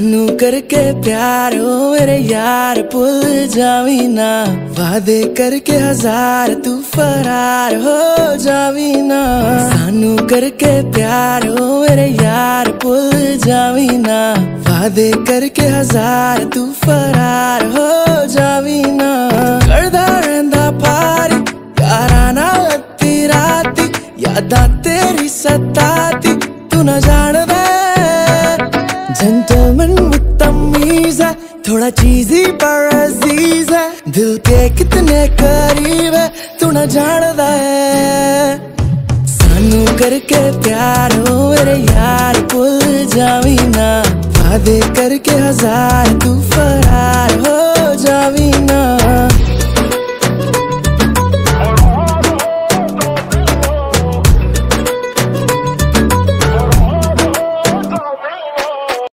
सानू करके प्यार हो मेरे यार भुल जावी ना, वादे करके हजार तू फरार हो जावी ना। सानू करके प्यार हो मेरे यार भुल जावी ना, वादे करके हजार तू फरार हो जावी ना। करदा रहिंदा पारी यारा नाल अद्धी राती, यादां तेरी सताती तू ना जानदा। जेंटलमैन विद तमीज़ है, थोड़ा चीज़ी पर अजीज है, दिल के कितने करीब है तू ना जानदा है। सानू करके प्यार हो मेरे यार भुल जावी ना, वादे करके हजार तू फरार हो जावी